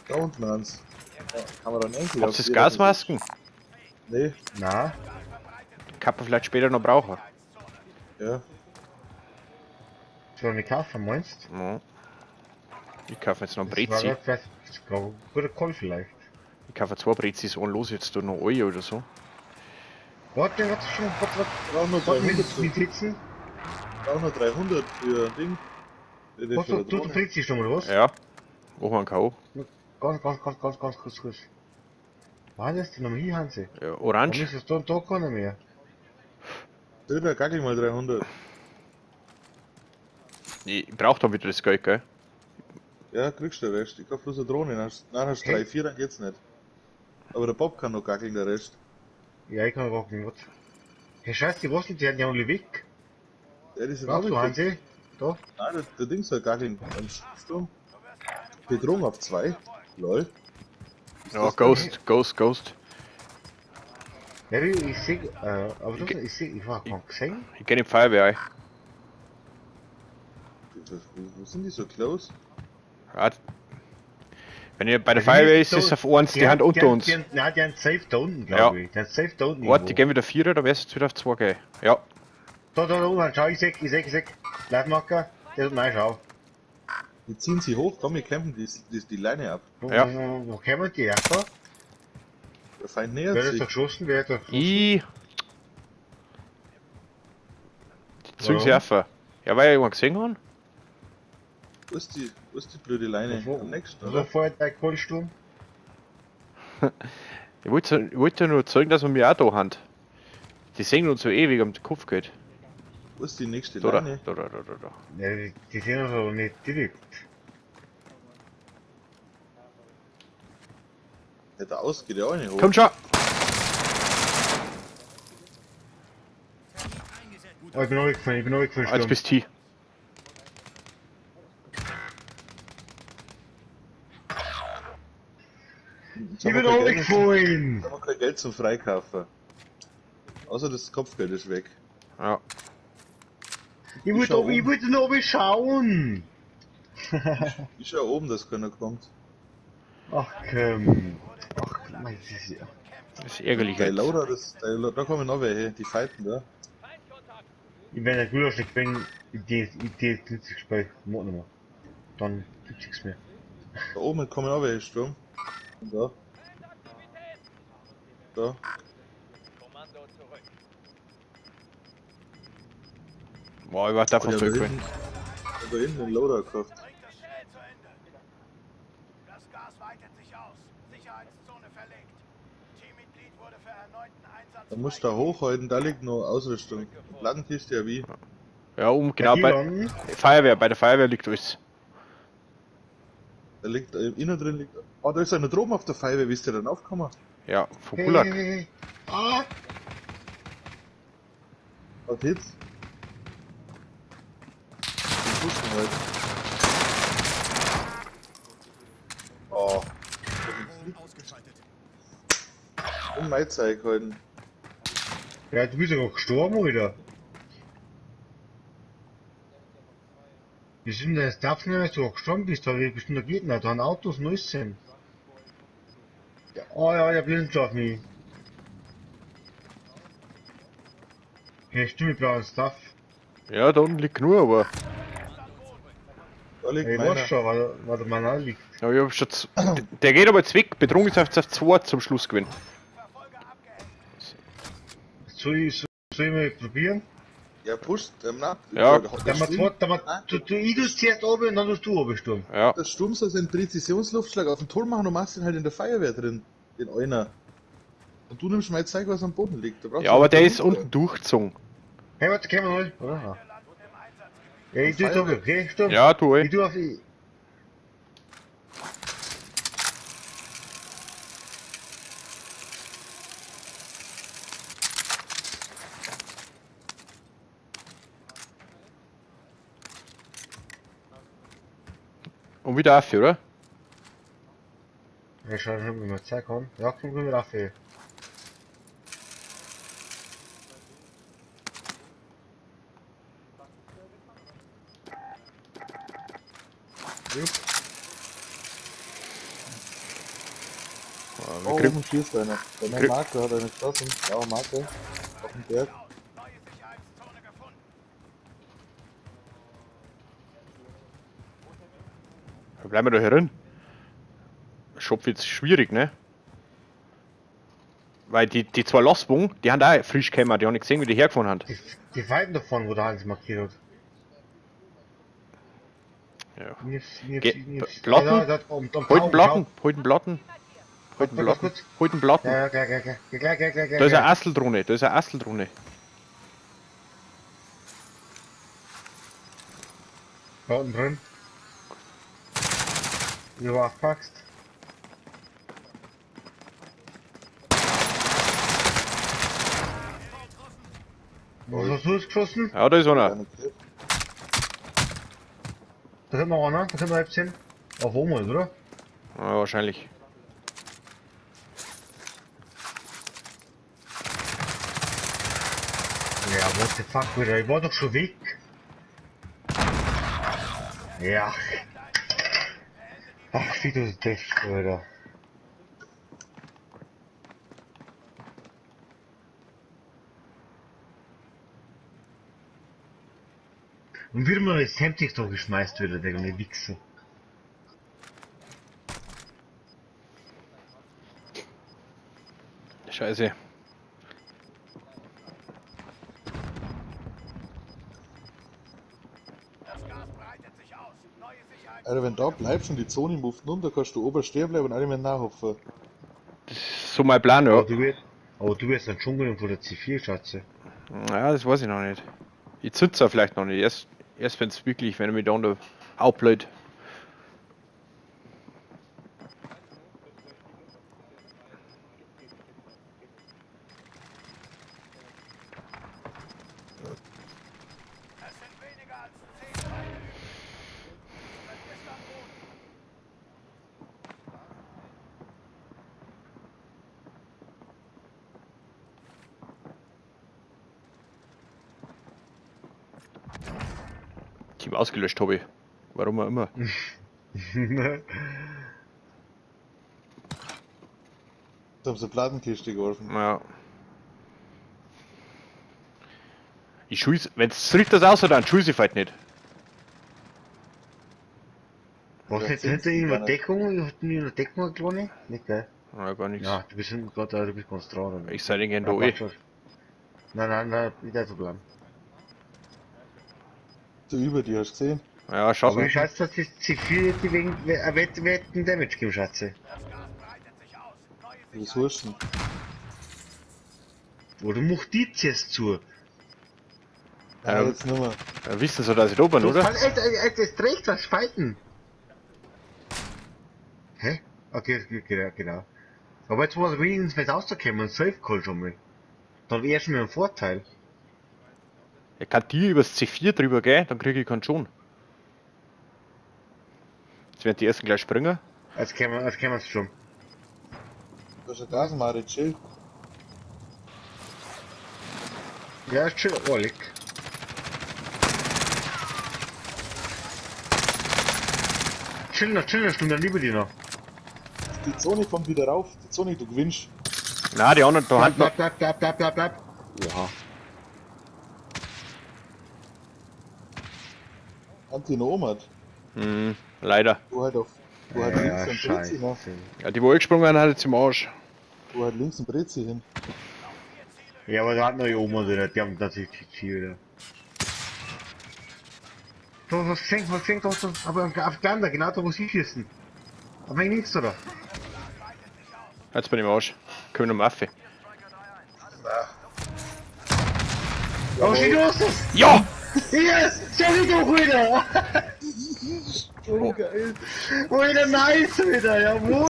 Da unten eins. Ja, kann man dann irgendwie Habt ihr Gasmasken? Nee. Na, Kann man vielleicht später noch brauchen. Ja. soll ich nicht kaufen, meinst Ja. Ich kaufe jetzt noch du? einen Das war Brezi. grad ein guter Call vielleicht. Ich kaufe 2 Brezis und los jetzt da noch Euro oder so. Warte schon, Brauchen nur warte, 300 mit sitzen. Brauchen nur 300 für Ding. Für die Was, du Drohne. trinkst dich schon mal, was? Ja. Machen wir einen K.O. Ganz kurz. Was ist denn noch hier, Hansi? Ja, Warum Orange. ist es da keiner mehr? Da gackel mal 300. Ich brauch dann wieder das Geld, gell? Ja, kriegst du den Rest. Ich kauf bloß eine Drohne. Nachher hast du Hey. 3, 4, dann geht's nicht. Aber der Bob kann noch gackeln, der Rest. Ja, ich kann gar nicht. Was? Hey, scheiße, was denn? Die haben ja alle weg. Ja, die sind Brauchst alle du, weg. Hansi? Da? Nein, der Ding soll gackeln. Am Sturm. Bedrohung auf 2. Lol. Ja, das Ghost. Ja, ich seh, aber das, ich war kaum gesehen. Ich geh in die Feuerwehr ein. Wo sind die so close? Ja, wenn ihr bei der Feuerwehr ist, ist es auf eins die Hand unter uns. Nein, die haben safe da unten, Ja. glaube ich. Die haben safe da unten. Warte, die irgendwo. gehen wieder 4, dann wär's jetzt wieder auf 2 gehen. Ja. Da oben, schau, ich seh. Leitmarker, der tut mal schau. Die ziehen sie hoch, komm, wir kämpfen die Leine ab. Ja. Wo kommen die hervor? Der Feind Wer nähert ist sich. da geschossen? Wer hat da geschossen? Die zügen Warum? sie auf. Ja, weil ich irgendwann gesehen haben. Wo ist die blöde Leine? Am nächsten, So oder? vorher der Kohlsturm? Ich wollte nur zeigen, dass wir mich auch da haben. Die sehen uns so ewig am Kopf geht. Wo ist die nächste Da. Leine? Da. Ja, die sind also nicht direkt. Ja, da aus geht ja auch nicht hoch. Komm schon! Oh, ich bin noch weggefallen, Jetzt Sturm. bist du hier. Jetzt Ich haben wir bin kein noch Geld- weggefallen! jetzt haben wir kein Geld zum Freikaufen. Außer das Kopfgeld ist weg. Ja. Ich schau wollte noch oben schauen! Ich schau oben, dass keiner kommt. Ach komm. Ach, mein Gott. Das ist ärgerlich Der jetzt. Lauda, da kommen noch welche, die fighten da. Ich werde der Gulasch nicht bringen, Idee nützlich gespielt. Mach nochmal. Dann gibt's nichts mehr. Da oben kommen auch welche Sturm. Und da. Da. Boah, ich war davon Ja, zurück. da hinten den Loader gekauft. Das Gas weitet sich aus. Sicherheitszone verlegt. Teammitglied wurde für erneuten Einsatz. Da musst du da hochhalten, da liegt noch Ausrüstung. Plattenkiste ja wie. Ja, genau Die bei landen. Feuerwehr. Bei der Feuerwehr liegt alles. Da liegt innen drin liegt. Oh, da ist einer droben auf der Feuerwehr, wie ist der dann aufgekommen? Ja, von Kulak. Hey. Ah! Auf Hits. Den pushen halt. Oh. Und mein Zeug halten. Ja, du bist ja auch gestorben, oder? Wie sind denn das darf nicht, dass du auch gestorben bist, da bist du der Gegner, da haben Autos neu sind. Ja, oh ja, der blinkt auf mich. Hey, Stimme blauen Stuff. Ja, da unten liegt genug, aber. Da liegt Ey, meiner. was schon, weil der Mann auch liegt. Ja, ich hab schon der geht aber jetzt weg. Bedrohung ist auf 2 zum Schluss gewinnen. Soll ich mal probieren? Ja, pusht, na. Ja. Du tust zuerst oben und dann tust du oben Sturm. Ja. Der Sturm soll seinen Präzisionsluftschlag auf den Turm machen und machst ihn halt in der Feuerwehr drin. Den einer. Und du nimmst mein Zeug, was am Boden liegt. Da brauchst Ja, du aber nicht der da ist runter. unten durchgezogen. Hey, warte, können wir noch? Aha. Ja, ich tu jetzt oben, okay, Sturm? Ja, du Ich ey. tu auf. Und wieder auf, oder? Ja, schau, wenn wir Zeit haben. Ja, komm, wir auf. Da oben schießt einer. Bei meinem Marker hat einer geschossen. Blauer Marker. Auf dem Berg. Neue Sicherheitszone gefunden. Da bleiben wir da herin. Schopf jetzt schwierig, ne? Weil die zwei Lastwagen, die haben da frisch gekommen, die haben nicht gesehen, wie die hergefahren haben. Die Falten davon, wo der Hans markiert hat. Ja. Platten? Platten, holt den Platten. Holt den Platten. Holt den Platten. Ja, gleich. Da ist eine Asteldrohne, da ist eine Asteldrohne. Da unten drin. Wie du aufpackst. Was hast du jetzt geschossen? Ja, da ist einer. Da sind noch einer, da sind wir halb 10. Auf einmal, oder? Ja, wahrscheinlich. Ja, what the fuck, wieder, ich war doch schon weg. Ja. Ach, wie du das, Alter. Und wie man das Hemd sich da geschmeißt wird, der kleine Wichser. Scheiße. Das Gas breitet sich aus. Neue Sicherheitszone. Alter, wenn da bleibst und die Zone muft runter, kannst du oben stehen bleiben und alle mit nachhopfen. So mein Plan, ja. Aber du wirst dann schon genug von der C4, Schatze. Ja, das weiß ich noch nicht. Ich zünd's ja vielleicht noch nicht. Erst wenn es wirklich, wenn er mich da unter aufbläht. Es sind weniger als 10 Feinde übrig. Vergisst am Boden. Team ausgelöscht, Tobi. Warum auch immer. Da haben sie eine Plattenkiste geworfen. Ja. Ich schieße, wenn es trifft das aus, dann schieße ich halt nicht. Was Ja, jetzt sind hinter sie ihm gar eine nicht. Deckung? Hat nie eine Deckung eine kleine? Nicht, gell? Ja, gar nichts. Ja, du bist gerade, du bist ganz dran. Ich sei den Ja, da eh. passt schon. Nein, wieder zu bleiben. So über die, hast du gesehen? Ja, schaff Aber mal. ich schätze, dass die C4 die wegen wetten Damage geben, Schatze. Das Gas breitet sich aus. Neue Die Sicherheitszone. Ressourcen. Oder macht die jetzt zu? Ja, Ja. jetzt nicht mehr. Ja, wissen Sie, dass ich da bin, oder? Alter, das trägt was Spalten. Hä? Okay, genau. Aber jetzt war es wenigstens was rauszukommen und Safe Call schon mal. Dann wäre schon mal ein Vorteil. Er kann die übers C4 drüber gehen, dann kriege ich keinen schon. Jetzt werden die ersten gleich springen. Als kämen wir schon. Da ist ein Gasenmare, chill. Ja, ist chill, ehrlich. Chill noch, Stunde, dann liebe die noch. Die Zone kommt wieder rauf. Die Zone, du gewinnst. Na, die anderen da haben noch. Bleib. Ja. Anti-Nomad. Leider. Du halt auf. Du halt Ja, links einen Brezi noch. scheiße. Ja, die wo gesprungen hat jetzt im Arsch. Du halt links einen Brezi hin. Ja, aber da hat noch die Oma wieder, die haben natürlich die Ziele. So, was fängt doch so, aber auf Gander, genau da wo sie schießen. Aber nichts, oder? Jetzt bin ich im Arsch. Können wir noch Affe. Oh, schau los! Ja! Yes! Schau dich doch wieder! Oh, geil. Wieder nice wieder, jawohl!